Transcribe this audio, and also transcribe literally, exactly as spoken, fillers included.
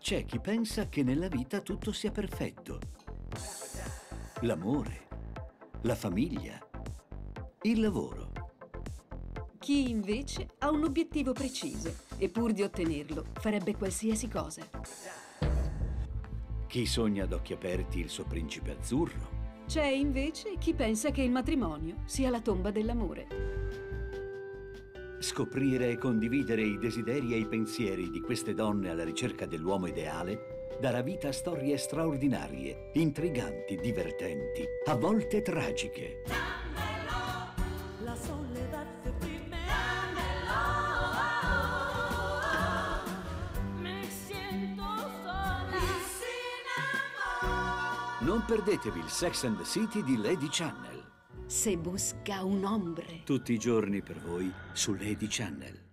C'è chi pensa che nella vita tutto sia perfetto. L'amore, la famiglia, il lavoro. Chi invece ha un obiettivo preciso e pur di ottenerlo farebbe qualsiasi cosa. Chi sogna ad occhi aperti il suo principe azzurro. C'è invece chi pensa che il matrimonio sia la tomba dell'amore. Scoprire e condividere i desideri e i pensieri di queste donne alla ricerca dell'uomo ideale darà vita a storie straordinarie, intriganti, divertenti, a volte tragiche. La soledad se oprime. Me siento sola. Non perdetevi il Sex and the City di Lady Channel. Se busca un hombre. Tutti i giorni per voi su Lady Channel.